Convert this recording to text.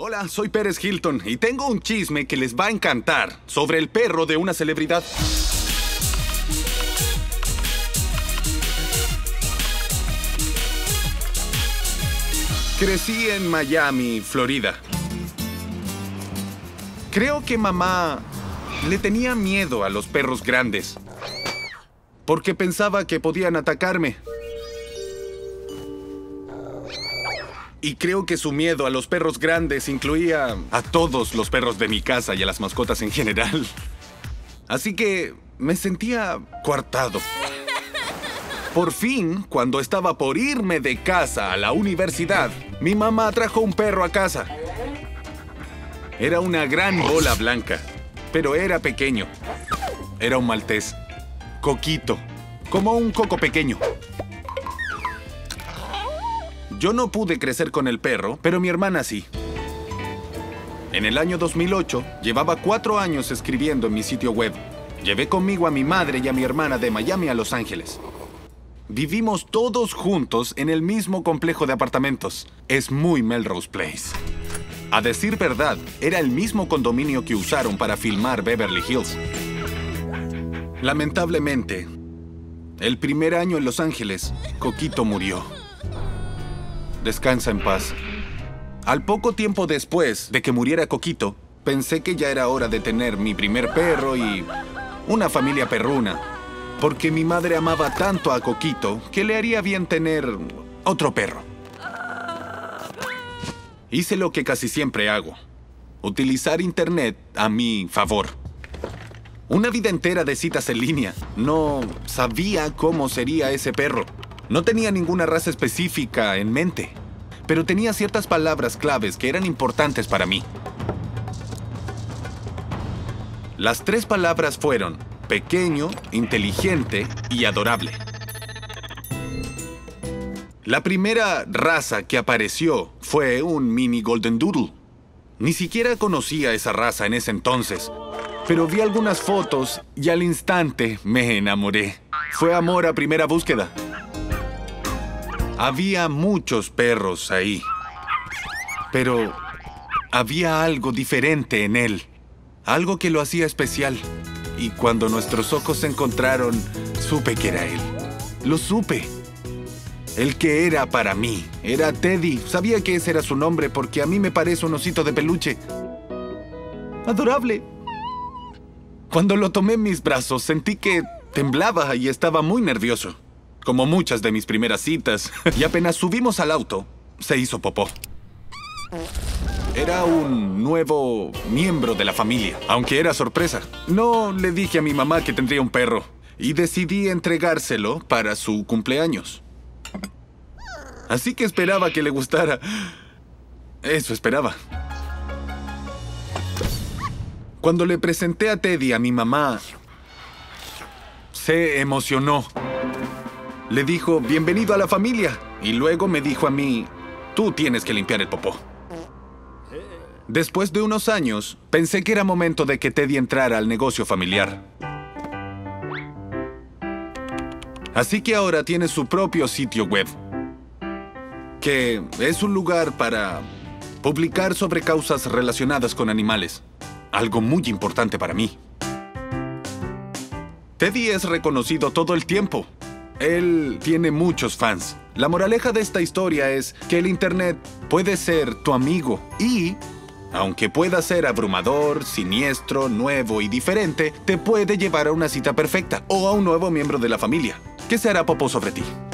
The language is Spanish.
Hola, soy Pérez Hilton y tengo un chisme que les va a encantar sobre el perro de una celebridad. Crecí en Miami, Florida. Creo que mamá le tenía miedo a los perros grandes porque pensaba que podían atacarme. Y creo que su miedo a los perros grandes incluía a todos los perros de mi casa y a las mascotas en general. Así que me sentía coartado. Por fin, cuando estaba por irme de casa a la universidad, mi mamá trajo un perro a casa. Era una gran bola blanca, pero era pequeño. Era un maltés. Coquito. Como un coco pequeño. Yo no pude crecer con el perro, pero mi hermana sí. En el año 2008, llevaba 4 años escribiendo en mi sitio web. Llevé conmigo a mi madre y a mi hermana de Miami a Los Ángeles. Vivimos todos juntos en el mismo complejo de apartamentos. Es muy Melrose Place. A decir verdad, era el mismo condominio que usaron para filmar Beverly Hills. Lamentablemente, el primer año en Los Ángeles, Coquito murió. Descansa en paz. Al poco tiempo después de que muriera Coquito, pensé que ya era hora de tener mi primer perro y una familia perruna, porque mi madre amaba tanto a Coquito que le haría bien tener otro perro. Hice lo que casi siempre hago: utilizar internet a mi favor. Una vida entera de citas en línea. No sabía cómo sería ese perro. No tenía ninguna raza específica en mente, pero tenía ciertas palabras claves que eran importantes para mí. Las 3 palabras fueron pequeño, inteligente y adorable. La primera raza que apareció fue un mini Golden Doodle. Ni siquiera conocía esa raza en ese entonces, pero vi algunas fotos y al instante me enamoré. Fue amor a primera búsqueda. Había muchos perros ahí, pero había algo diferente en él, algo que lo hacía especial. Y cuando nuestros ojos se encontraron, supe que era él. Lo supe. El que era para mí era Teddy. Sabía que ese era su nombre porque a mí me parece un osito de peluche. Adorable. Cuando lo tomé en mis brazos, sentí que temblaba y estaba muy nervioso. Como muchas de mis primeras citas. Y apenas subimos al auto, se hizo popó. Era un nuevo miembro de la familia, aunque era sorpresa. No le dije a mi mamá que tendría un perro y decidí entregárselo para su cumpleaños. Así que esperaba que le gustara. Eso esperaba. Cuando le presenté a Teddy a mi mamá, se emocionó. Le dijo, bienvenido a la familia. Y luego me dijo a mí, tú tienes que limpiar el popó. Después de unos años, pensé que era momento de que Teddy entrara al negocio familiar. Así que ahora tiene su propio sitio web, que es un lugar para publicar sobre causas relacionadas con animales. Algo muy importante para mí. Teddy es reconocido todo el tiempo. Él tiene muchos fans. La moraleja de esta historia es que el internet puede ser tu amigo y, aunque pueda ser abrumador, siniestro, nuevo y diferente, te puede llevar a una cita perfecta o a un nuevo miembro de la familia que se hará popó sobre ti.